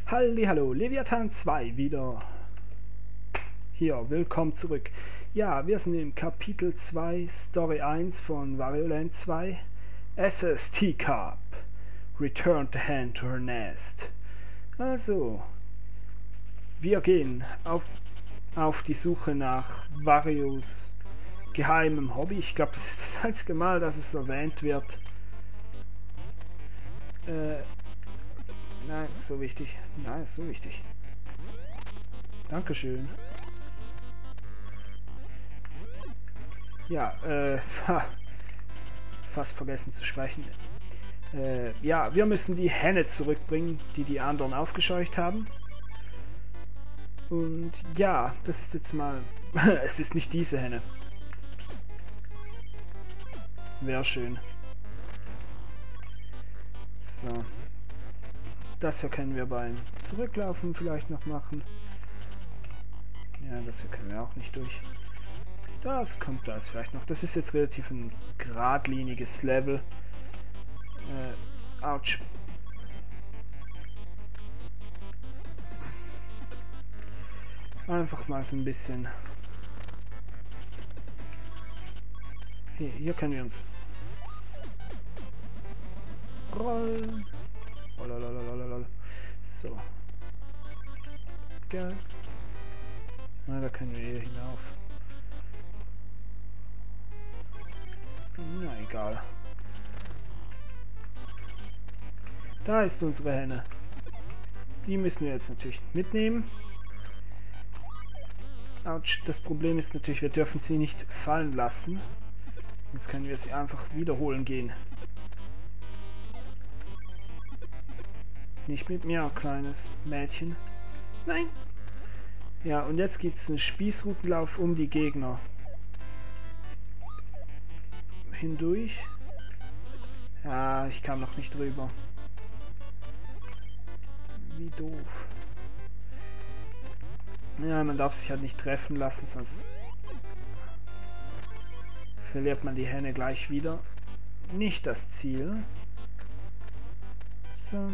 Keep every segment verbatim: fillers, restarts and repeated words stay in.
Hallihallo, Leviathan zwei wieder. Hier, willkommen zurück. Ja, wir sind im Kapitel zwei, Story eins von Wario Land zwei. S S Teacup. Return the hand to her nest. Also, wir gehen auf, auf die Suche nach Warios geheimem Hobby. Ich glaube, das ist das einzige Mal, dass es erwähnt wird. Äh, nein, so wichtig. Nein, ist so wichtig. Dankeschön. Ja, äh, fast vergessen zu sprechen. Äh, ja, wir müssen die Henne zurückbringen, die die anderen aufgescheucht haben. Und ja, das ist jetzt mal... es ist nicht diese Henne. Wäre schön. So. Das hier können wir beim Zurücklaufen vielleicht noch machen. Ja, das hier können wir auch nicht durch. Das kommt da vielleicht noch. Das ist jetzt relativ ein geradliniges Level. Äh, ouch. Einfach mal so ein bisschen... Hier, hier können wir uns... rollen. Oh, so. Geil. Na, da können wir hier hinauf. Na, egal. Da ist unsere Henne. Die müssen wir jetzt natürlich mitnehmen. Autsch, das Problem ist natürlich, wir dürfen sie nicht fallen lassen. Sonst können wir sie einfach wiederholen gehen. Nicht mit mir, kleines Mädchen. Nein! Ja, und jetzt gibt es einen Spießrutenlauf um die Gegner hindurch. Ja, ich kam noch nicht drüber. Wie doof. Ja, man darf sich halt nicht treffen lassen, sonst verliert man die Henne gleich wieder. Nicht das Ziel. So.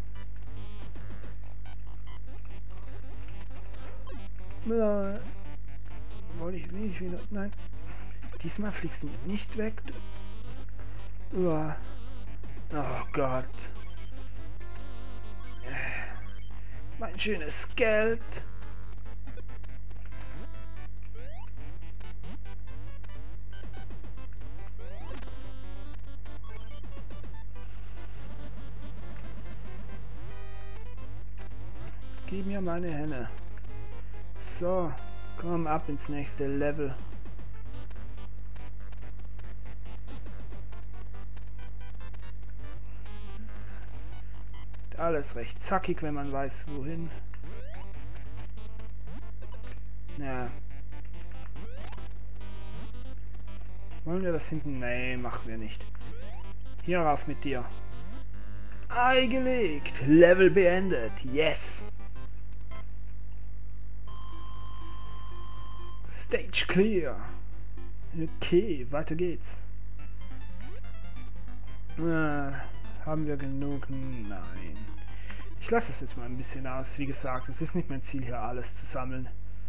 Ja, wollte ich nicht wieder... Nein. Diesmal fliegst du nicht weg. Uah. Oh Gott. Mein schönes Geld. Gib mir meine Henne. So, komm ab ins nächste Level. Alles recht zackig, wenn man weiß, wohin. Ja. Wollen wir das hinten? Nee, machen wir nicht. Hier rauf mit dir. Ei gelegt. Level beendet. Yes. Stage clear. Okay, weiter geht's. Äh, haben wir genug? Nein. Ich lasse es jetzt mal ein bisschen aus. Wie gesagt, es ist nicht mein Ziel, hier alles zu sammeln.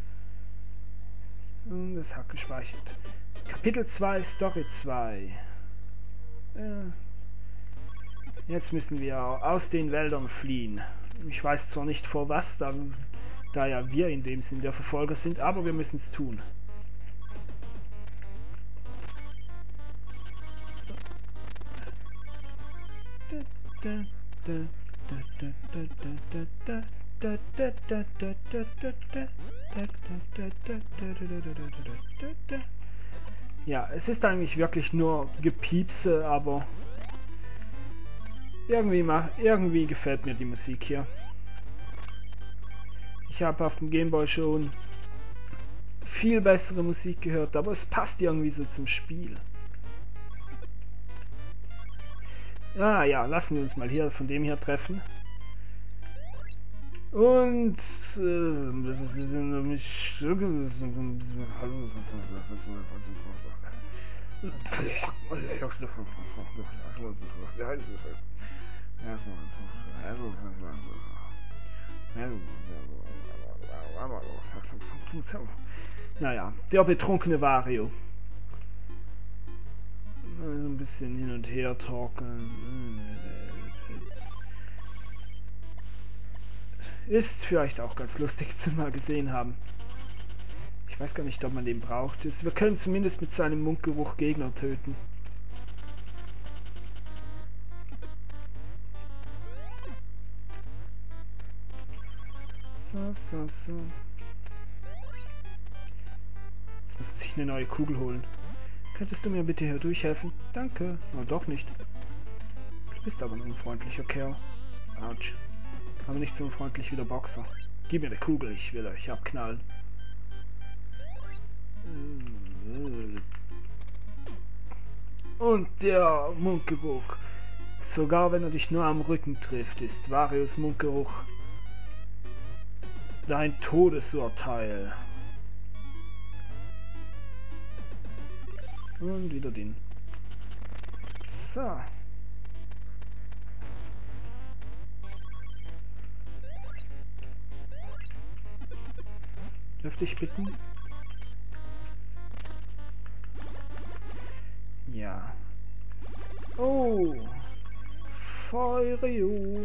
Und es hat gespeichert. Kapitel zwei, Story zwei. Äh, jetzt müssen wir aus den Wäldern fliehen. Ich weiß zwar nicht vor was, da, da ja wir in dem Sinn der Verfolger sind, aber wir müssen es tun. Da, da, da. Ja, es ist eigentlich wirklich nur Gepiepse, aber irgendwie, mach, irgendwie gefällt mir die Musik hier. Ich habe auf dem Gameboy schon viel bessere Musik gehört, aber es passt irgendwie so zum Spiel. Ah ja, lassen wir uns mal hier von dem hier treffen. Und äh, das ist Naja, der betrunkene Wario. Ein bisschen hin und her talken. Ist vielleicht auch ganz lustig zu mal gesehen haben. Ich weiß gar nicht, ob man den braucht. Wir können zumindest mit seinem Mundgeruch Gegner töten. So, so, so. Jetzt muss ich eine neue Kugel holen. Könntest du mir bitte hier durchhelfen? Danke. Oh, doch nicht. Du bist aber ein unfreundlicher Kerl. Autsch. Aber nicht so unfreundlich wie der Boxer. Gib mir eine Kugel, ich will euch abknallen. Und der Mundgeruch. Sogar wenn er dich nur am Rücken trifft, ist Varios Mundgeruch dein Todesurteil. Und wieder den. So. Dürfte ich bitten? Ja. Oh. Feurio.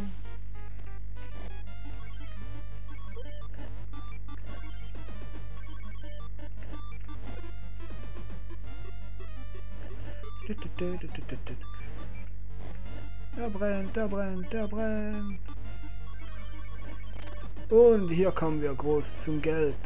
Der brennt, der brennt, der brennt. Und hier kommen wir groß zum Geld.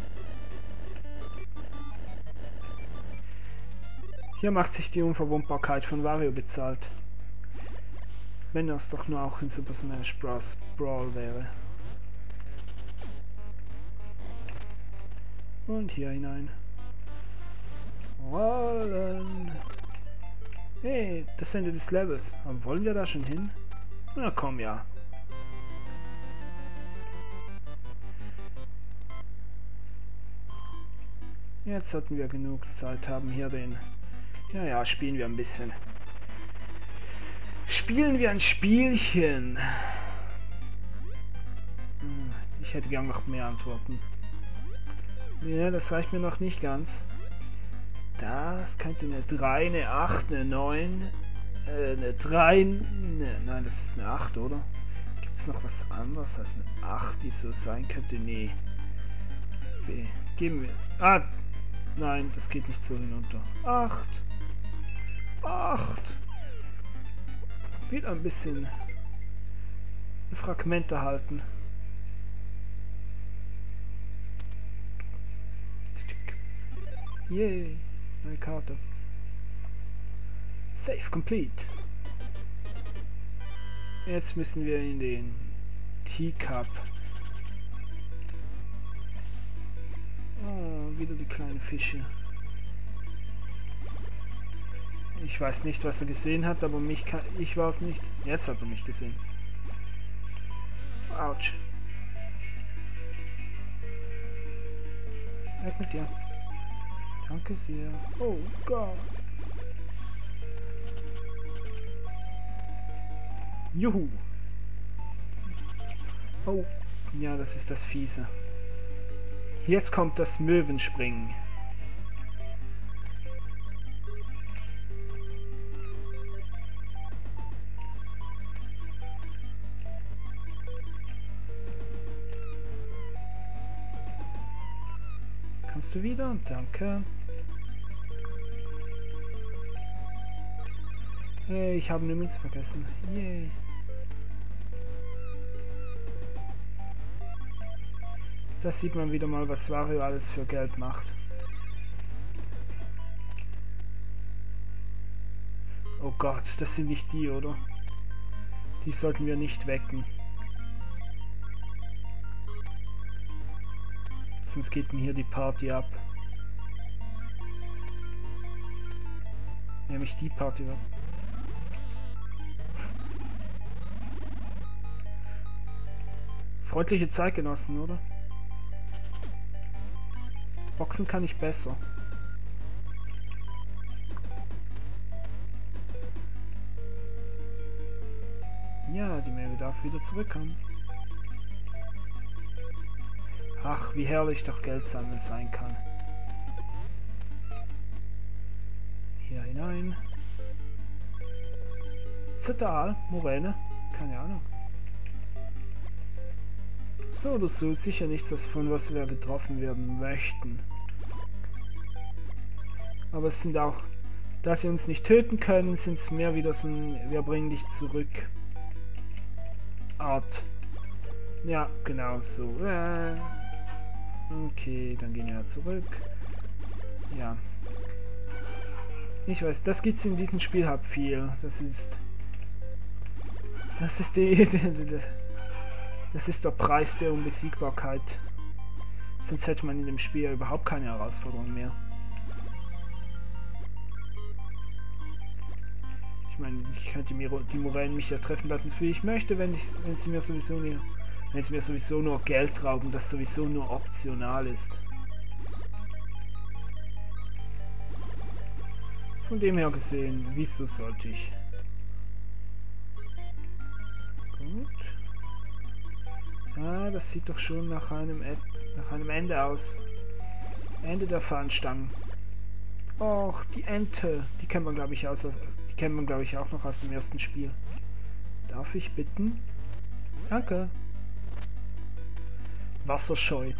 Hier macht sich die Unverwundbarkeit von Wario bezahlt. Wenn das doch nur auch in Super Smash Bros. Brawl wäre. Und hier hinein. Rollen. Hey, das Ende des Levels. Aber wollen wir da schon hin? Na komm, ja. Jetzt sollten wir genug Zeit haben, hier den... Ja, ja, spielen wir ein bisschen. Spielen wir ein Spielchen. Ich hätte gern noch mehr Antworten. Ja, das reicht mir noch nicht ganz. Das könnte eine drei, eine acht, eine neun, äh, eine drei, ne, nein, das ist eine acht, oder? Gibt es noch was anderes als eine acht, die so sein könnte? Nee. Okay. Geben wir... Ah, nein, das geht nicht so hinunter. acht. acht. Wieder ein bisschen Fragmente halten. Yay. Neue Karte. Save complete. Jetzt müssen wir in den Teacup. Oh, wieder die kleinen Fische. Ich weiß nicht, was er gesehen hat, aber mich kann, ich war es nicht. Jetzt hat er mich gesehen. Autsch. Weg mit dir. Danke sehr. Oh Gott. Juhu. Oh. Ja, das ist das Fiese. Jetzt kommt das Möwenspringen. Kommst du wieder? Danke. Hey, ich habe eine Münze vergessen. Yay. Das sieht man wieder mal, was Wario alles für Geld macht. Oh Gott, das sind nicht die, oder? Die sollten wir nicht wecken. Sonst geht mir hier die Party ab. Nämlich die Party ab. Freundliche Zeitgenossen, oder? Boxen kann ich besser. Ja, die Mary darf wieder zurückkommen. Ach, wie herrlich doch Geld sammeln sein kann. Hier hinein. Zetal, Moräne, keine Ahnung. So oder so, sicher nichts, das von was wir getroffen werden möchten. Aber es sind auch, da sie uns nicht töten können, sind es mehr wieder so ein, wir bringen dich zurück. Art. Ja, genau so. Äh, okay, dann gehen wir zurück. Ja. Ich weiß, das gibt's in diesem Spiel halt viel. Das ist... Das ist die... Das ist der Preis der Unbesiegbarkeit. Sonst hätte man in dem Spiel überhaupt keine Herausforderung mehr. Ich meine, ich könnte mir die Moränen mich ja treffen lassen, wie ich möchte, wenn, ich, wenn sie mir sowieso nur, wenn sie mir sowieso nur Geld rauben, das sowieso nur optional ist. Von dem her gesehen, wieso sollte ich? Gut. Ah, das sieht doch schon nach einem, nach einem Ende aus. Ende der Fahnenstangen. Och, die Ente. Die kennt man, glaube ich, aus, die kennt man, glaube ich, auch noch aus dem ersten Spiel. Darf ich bitten? Danke. Wasserscheu.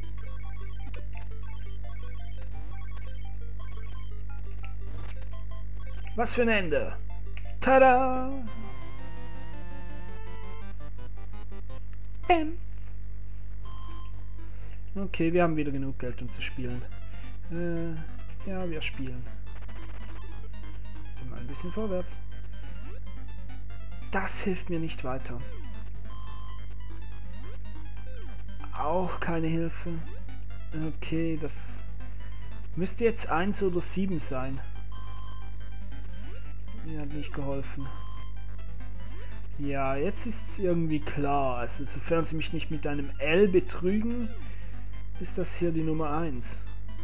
Was für ein Ende! Tada! Bam! Okay, wir haben wieder genug Geld, um zu spielen. Äh, ja, wir spielen. Bitte mal ein bisschen vorwärts. Das hilft mir nicht weiter. Auch keine Hilfe. Okay, das müsste jetzt eins oder sieben sein. Mir hat nicht geholfen. Ja, jetzt ist es irgendwie klar. Also sofern sie mich nicht mit einem L betrügen, ist das hier die Nummer eins.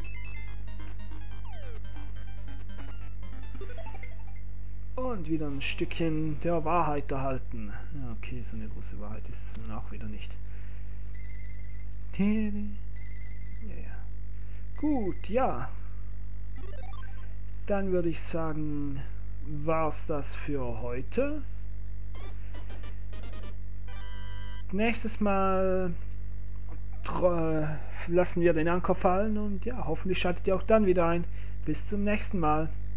Und wieder ein Stückchen der Wahrheit erhalten. Ja, okay, so eine große Wahrheit ist es nun auch wieder nicht. Ja, ja. Gut, ja. Dann würde ich sagen, war's das für heute. Nächstes Mal lassen wir den Anker fallen und ja, hoffentlich schaltet ihr auch dann wieder ein. Bis zum nächsten Mal.